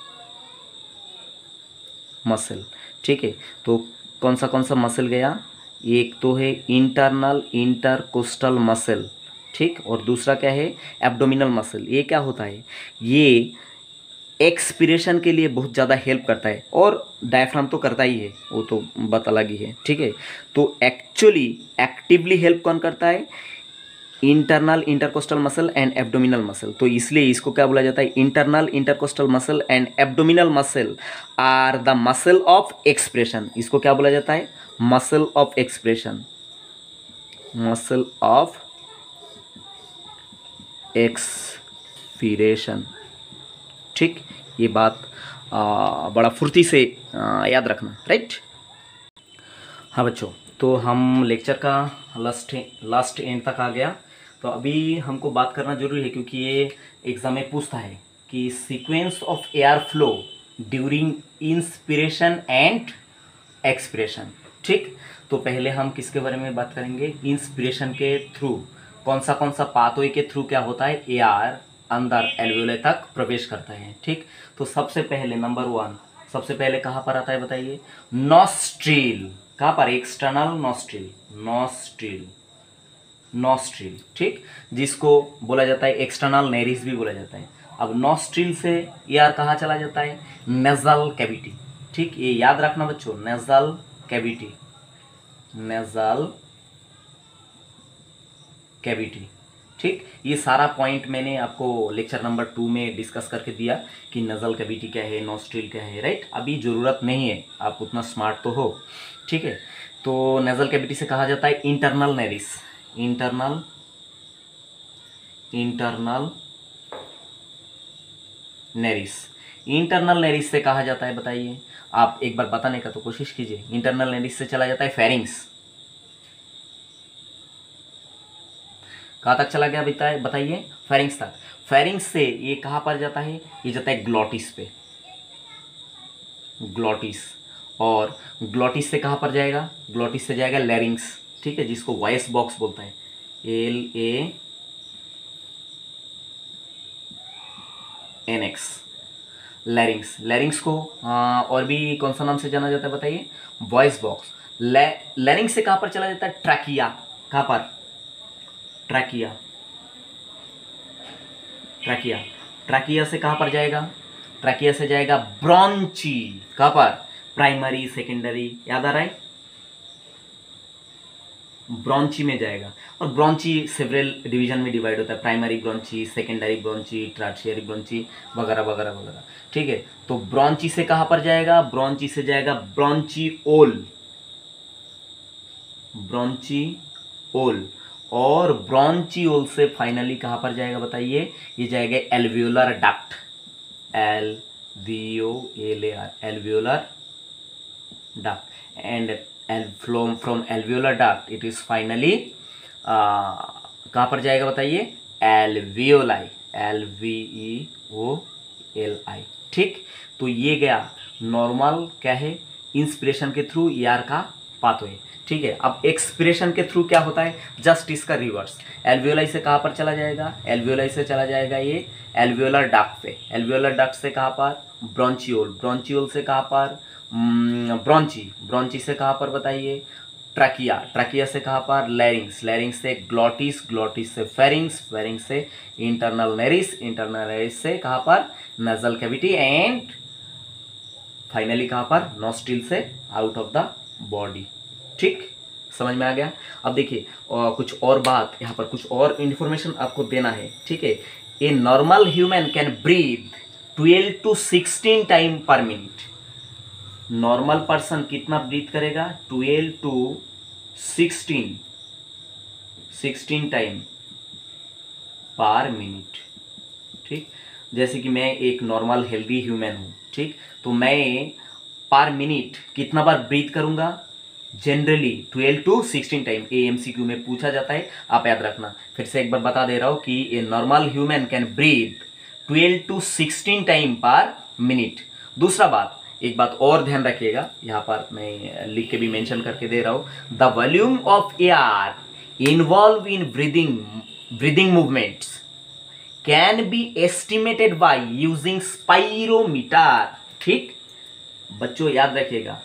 मसल। ठीक है, तो कौन सा मसल गया, एक तो है इंटरनल इंटरकोस्टल मसल, ठीक, और दूसरा क्या है, एब्डोमिनल मसल। ये क्या होता है, ये एक्सपिरेशन के लिए बहुत ज़्यादा हेल्प करता है, और डायफ्राम तो करता ही है, वो तो बात अलग ही है। ठीक है, तो एक्चुअली एक्टिवली हेल्प कौन करता है, internal intercostal muscle and abdominal muscle. तो इसलिए इसको क्या बोला जाता है, internal intercostal muscle and abdominal muscle are the muscle of expression. इसको क्या बोला जाता है, muscle of expression, muscle of expiration. ठीक, ये बात बड़ा फुर्ती से याद रखना, राइट। हाँ बच्चों, तो हम लेक्चर का लास्ट एंड तक आ गया। तो अभी हमको बात करना जरूरी है, क्योंकि ये एग्जाम में पूछता है कि sequence of air flow during inspiration and expiration. ठीक, तो पहले हम किसके बारे में बात करेंगे, इंस्पिरेशन के थ्रू कौन सा पाथवे के थ्रू क्या होता है, एयर अंदर एल्वेओले तक प्रवेश करता है। ठीक, तो सबसे पहले नंबर 1, सबसे पहले कहाँ पर आता है बताइए, नॉस्ट्रिल। कहाँ पर, एक्सटर्नल नॉस्ट्रिल। ठीक, जिसको बोला जाता है एक्सटर्नल नेरिस भी बोला जाता है। अब नॉस्ट्रिल से एयर कहाँ चला जाता है, नेजल कैविटी। ठीक, ये याद रखना बच्चों, नेजल कैविटी। ठीक, ये सारा पॉइंट मैंने आपको लेक्चर नंबर 2 में डिस्कस करके दिया कि नजल कैविटी क्या है, नॉस्ट्रिल क्या है, राइट। अभी ज़रूरत नहीं है, आप उतना स्मार्ट तो हो। ठीक है, तो नजल कैविटी से कहा जाता है इंटरनल नेरिस, इंटरनल नेरिस से कहा जाता है, बताइए आप एक बार बताने का तो कोशिश कीजिए। इंटरनल नेरिस से चला जाता है फेरिंग्स। कहाँ तक चला गया बताइए, फेरिंग्स तक। फेरिंग्स से ये कहाँ पर जाता है, ये जाता है ग्लॉटिस पे, और ग्लॉटिस से कहाँ पर जाएगा, ग्लॉटिस से जाएगा लैरिंग्स। ठीक है, जिसको वॉइस बॉक्स बोलता है, LANX, लैरिंग्स को और भी कौन सा नाम से जाना जाता है बताइए, वॉइस बॉक्स। लैरिंग्स से कहाँ पर चला जाता है, ट्रैकिया। कहाँ पर, ट्रैकिया से कहाँ पर जाएगा, ट्रैकिया से जाएगा ब्रॉन्ची। कहाँ पर, प्राइमरी सेकेंडरी, याद आ रहा है, ब्रॉन्ची में जाएगा। और ब्रॉन्ची सेवरल डिवीजन में डिवाइड होता है, primary bronchi, secondary bronchi, tertiary bronchi, वगैरह वगैरह वगैरह। ठीक है, तो ब्रॉन्ची से कहाँ पर जाएगा, ब्रॉन्ची से जाएगा ब्रॉन्चिओल, और ब्रॉन्चिओल से फाइनली कहाँ पर जाएगा बताइए, ये जाएगा alveolar duct, alveolar duct, and from alveolar duct it is finally कहाँ पर जाएगा बताइए, एल्वियोलाई, LVEOLI। ठीक, तो ये गया नॉर्मल क्या है, इंस्पिरेशन के थ्रू एयर का पाथवे। ठीक है, अब एक्सपिरेशन के थ्रू क्या होता है, जस्ट इसका रिवर्स। एल्वियोलाई से कहाँ पर चला जाएगा, एल्वियोलाई से चला जाएगा ये एल्वियोलर डक्ट पे, एल्वियोलर डक्ट से कहाँ पर, ब्रॉन्चियोल से कहाँ पर, ब्रोंची, ब्रोंची से कहाँ पर बताइए, ट्रकिया, ट्रकिया से कहाँ पर, लैरिंग्स, लैरिंग्स से ग्लॉटिस, ग्लॉटिस से फेरिंग्स, फेरिंग्स से इंटरनल नेरिस, इंटरनल नेरिस से कहाँ पर, नजल कैविटी, एंड फाइनली कहाँ पर, नोस्ट्रिल से आउट ऑफ द बॉडी। ठीक, समझ में आ गया। अब देखिए कुछ और बात यहाँ पर, कुछ और इंफॉर्मेशन आपको देना है। ठीक है, a normal human can breathe 12 to 16 time per minute. Normal person कितना ब्रीथ करेगा, 12 to 16 टाइम पर मिनट। ठीक, जैसे कि मैं एक नॉर्मल हेल्दी ह्यूमन हूँ, ठीक, तो मैं पर मिनट कितना बार ब्रीथ करूंगा, जनरली 12 to 16 टाइम। एमसीक्यू में पूछा जाता है, आप याद रखना। फिर से एक बार बता दे रहा हूं कि a normal human can breathe 12 to 16 time per minute. दूसरा बात, एक बात और ध्यान रखिएगा, यहाँ पर मैं लिख के भी मेंशन करके दे रहा हूं, the volume of air involve in breathing movements can be estimated by using spirometer. ठीक बच्चों, याद रखिएगा,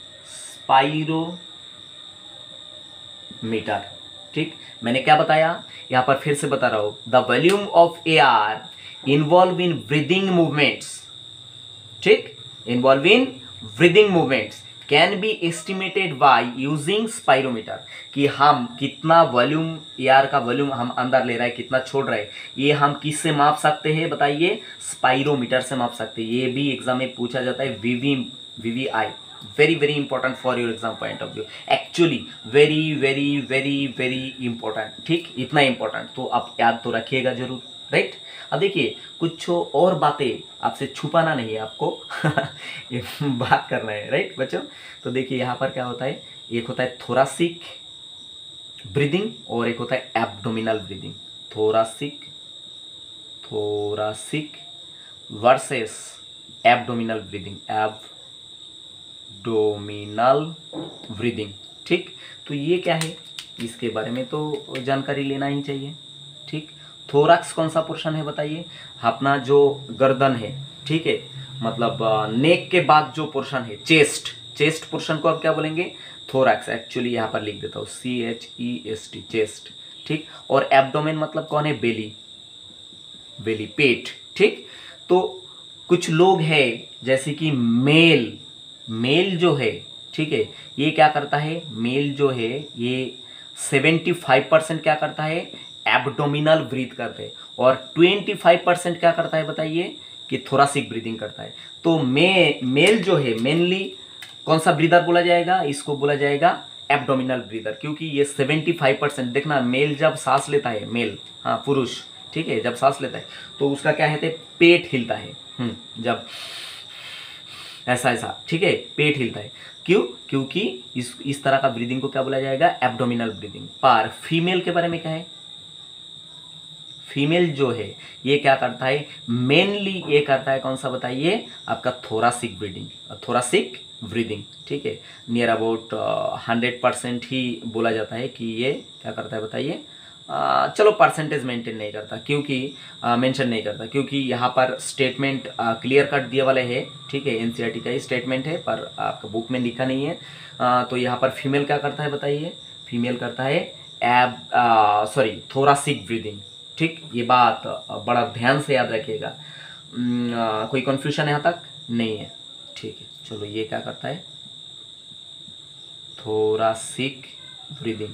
स्पाइरोमीटर। ठीक, मैंने क्या बताया, यहां पर फिर से बता रहा हूं, the volume of air involve in breathing movements, ठीक, involve in breathing movements can be estimated by using spirometer, कि हम कितना वॉल्यूम, एयर का वॉल्यूम हम अंदर ले रहा है, कितना छोड़ रहा है, ये हम किससे माप सकते हैं बताइए, स्पाइरोमीटर से माप सकते हैं। ये भी एग्जाम में पूछा जाता है, VVI, very very important for your exam point of view, actually very very very very important. ठीक, इतना इंपॉर्टेंट तो आप याद तो रखिएगा जरूर, राइट। अब देखिए कुछ और बातें आपसे छुपाना नहीं है आपको ये बात करना है, राइट बच्चों। तो देखिए यहाँ पर क्या होता है, एक होता है थोरासिक ब्रीदिंग और एक होता है abdominal breathing. Thoracic versus abdominal breathing, abdominal breathing. ठीक, तो ये क्या है, इसके बारे में तो जानकारी लेना ही चाहिए। ठीक, थोरैक्स कौन सा पोर्शन है बताइए, अपना जो गर्दन है, ठीक है, मतलब नेक के बाद जो पोर्शन है, चेस्ट पोर्शन को आप क्या बोलेंगे, थोरैक्स। एक्चुअली यहाँ पर लिख देता हूँ CHEST, चेस्ट। ठीक, और एब्डोमेन मतलब कौन है, बेली, पेट। ठीक, तो कुछ लोग हैं जैसे कि मेल जो है, ठीक है, ये क्या करता है, मेल जो है ये 75% क्या करता है, एब्डोमिनल ब्रीथ करते हैं, और 25% क्या करता है बताइए, कि थोरासिक ब्रीदिंग करता है। तो मेल जो है मेनली कौन सा ब्रीदर बोला जाएगा, इसको बोला जाएगा एब्डोमिनल ब्रीदर, क्योंकि ये 75%, देखना मेल जब सांस लेता है, मेल, हाँ पुरुष, ठीक है, जब सांस लेता है तो उसका क्या है, पेट हिलता है, जब ऐसा, ठीक है, पेट हिलता है। क्यों, क्योंकि इस तरह का ब्रीदिंग को क्या बोला जाएगा, एब्डोमिनल ब्रीदिंग। पर फीमेल के बारे में क्या है, फीमेल जो है ये क्या करता है, मेनली ये करता है कौन सा बताइए, आपका थोरासिक ब्रीदिंग। ठीक है, नियर अबाउट 100% ही बोला जाता है कि ये क्या करता है बताइए। चलो परसेंटेज मेंटेन नहीं करता, क्योंकि मेंशन नहीं करता, क्योंकि यहाँ पर स्टेटमेंट क्लियर कट दिए वाले है, ठीक है, एनसीईआरटी का ही स्टेटमेंट है, पर आपका बुक में लिखा नहीं है। तो यहाँ पर फीमेल क्या करता है बताइए, फीमेल करता है थोरासिक ब्रीदिंग। ठीक, ये बात बड़ा ध्यान से याद रखिएगा। कोई कंफ्यूजन यहाँ तक नहीं है, ठीक है। चलो, ये क्या करता है, थोरासिक ब्रीदिंग,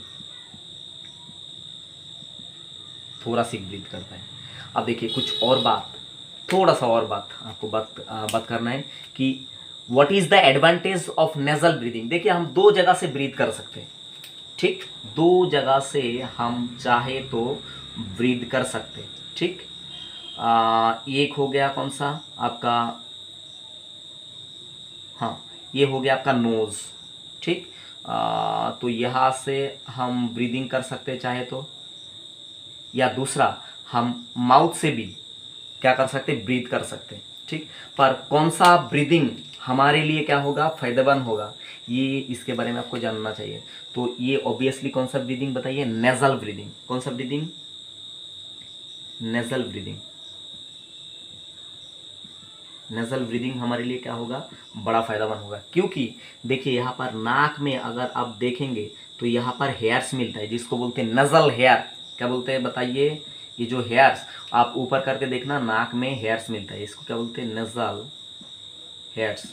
थोरासिक ब्रीथ करता है। अब देखिए कुछ और बात, थोड़ा सा और बात आपको बात करना है कि what is the advantage of nasal breathing. देखिए हम दो जगह से ब्रीथ कर सकते हैं, ठीक, दो जगह से हम चाहे तो ब्रीथ कर सकते हैं। ठीक, एक हो गया कौन सा आपका, हाँ ये हो गया आपका नोज। ठीक, तो यहाँ से हम ब्रीदिंग कर सकते हैं चाहे तो, या दूसरा हम माउथ से भी क्या कर सकते, ब्रीथ कर सकते हैं। ठीक, पर कौन सा ब्रीदिंग हमारे लिए क्या होगा, फायदेमंद होगा, ये इसके बारे में आपको जानना चाहिए। तो ये ऑब्वियसली कौन सा ब्रीदिंग बताइए, नेजल ब्रीदिंग। कौन सा breathing, nasal breathing. Nasal breathing हमारे लिए क्या होगा, बड़ा फायदामंद होगा। क्योंकि देखिए यहाँ पर नाक में अगर आप देखेंगे तो यहाँ पर हेयर्स मिलता है जिसको बोलते हैं नजल हेयर। क्या बोलते हैं बताइए, ये जो हेयर्स आप ऊपर करके देखना, नाक में हेयर्स मिलता है, इसको क्या बोलते हैं, नजल हेयर्स,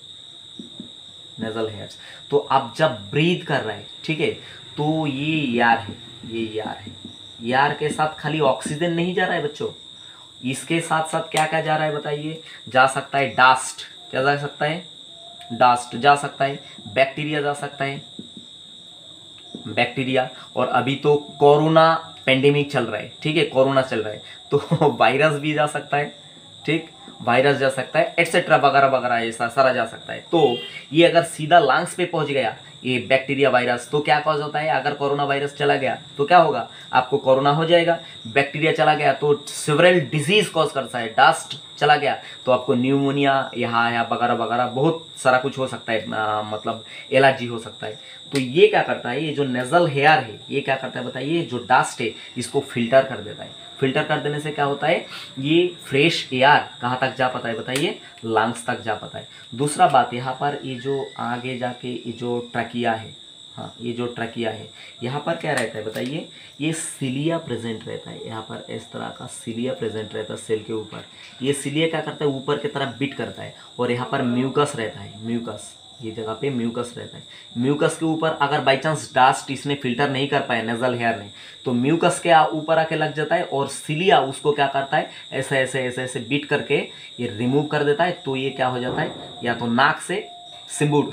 नजल हेयर्स। तो आप जब ब्रीथ कर रहे हैं, ठीक है, तो ये यार है, ये यार है, यार के साथ खाली ऑक्सीजन नहीं जा रहा है बच्चों, इसके साथ साथ क्या क्या जा रहा है बताइए, जा सकता है डस्ट, क्या जा सकता है, डस्ट जा सकता है, बैक्टीरिया जा सकता है, बैक्टीरिया, और अभी तो कोरोना पेंडेमिक चल रहा है, ठीक है, कोरोना चल रहा है तो वायरस भी जा सकता है, ठीक, वायरस जा सकता है, एटसेट्रा वगैरह वगैरह, ऐसा सारा जा सकता है। तो ये अगर सीधा लंग्स पे पहुंच गया ये बैक्टीरिया वायरस, तो क्या कॉज होता है, अगर कोरोना वायरस चला गया तो क्या होगा, आपको कोरोना हो जाएगा। बैक्टीरिया चला गया तो सेवरल डिजीज कॉज करता है। डस्ट चला गया तो आपको न्यूमोनिया यहाँ वगैरह वगैरह बहुत सारा कुछ हो सकता है, मतलब एलर्जी हो सकता है। तो ये क्या करता है, ये जो नेजल हेयर है ये क्या करता है बताइए, जो डस्ट है इसको फिल्टर कर देता है। फिल्टर कर देने से क्या होता है, ये फ्रेश एयर कहाँ तक जा पाता है बताइए, लंग्स तक जा पाता है। दूसरा बात यहाँ पर ये जो आगे जाके ये जो ट्रकिया है, हाँ ये जो ट्रकिया है यहाँ पर क्या रहता है बताइए, ये सिलिया प्रेजेंट रहता है, यहाँ पर इस तरह का सिलिया प्रेजेंट रहता है सेल के ऊपर। ये सिलिया क्या करता है, ऊपर की तरफ बिट करता है, और यहाँ पर म्यूकस रहता है, म्यूकस, ये जगह पे म्यूकस रहता है। म्यूकस के ऊपर अगर बाई चांस डस्ट इसने फिल्टर नहीं कर पाया नेजल हेयर ने, तो म्यूकस के ऊपर आके लग जाता है, और सिलिया उसको क्या करता है, ऐसे ऐसे ऐसे ऐसे बीट करके ये रिमूव कर देता है। तो ये क्या हो जाता है, या तो नाक से सिम्बूड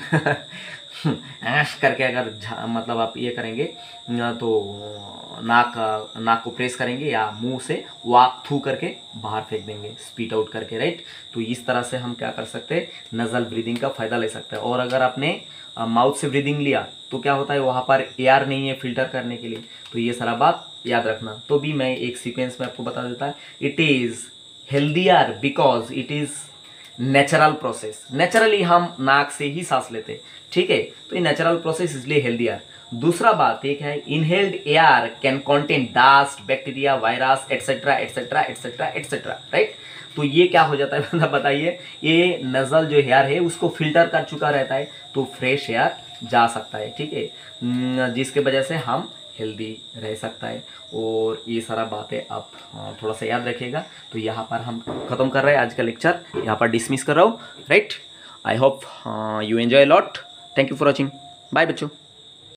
करके अगर मतलब आप ये करेंगे तो नाक को प्रेस करेंगे, या मुंह से वाक थू करके बाहर फेंक देंगे, स्पीट आउट करके, राइट। तो इस तरह से हम क्या कर सकते हैं, नजल ब्रीदिंग का फायदा ले सकते हैं। और अगर आपने माउथ से ब्रीदिंग लिया तो क्या होता है, वहाँ पर एयर नहीं है फिल्टर करने के लिए, तो ये सारा बात याद रखना। तो भी मैं एक सीक्वेंस में आपको बता देता है, it is healthier because it is natural process. Naturally हम नाक से ही सांस लेते हैं, ठीक है, तो ये नेचुरल प्रोसेस इसलिए हेल्दियर। दूसरा बात एक है, inhaled air can contain dust, bacteria, virus etcetera etcetera etcetera etcetera, right. तो ये क्या हो जाता है बताइए, ये नजल जो हेयर है उसको फिल्टर कर चुका रहता है, तो फ्रेश एयर जा सकता है, ठीक है, जिसके वजह से हम हेल्दी रह सकता है। और ये सारा बातें आप थोड़ा सा याद रखिएगा। तो यहाँ पर हम ख़त्म कर रहे हैं आज का लेक्चर, यहाँ पर डिसमिस कर रहा हूँ, right. I hope you enjoy lot. Thank you for watching, bye बच्चों।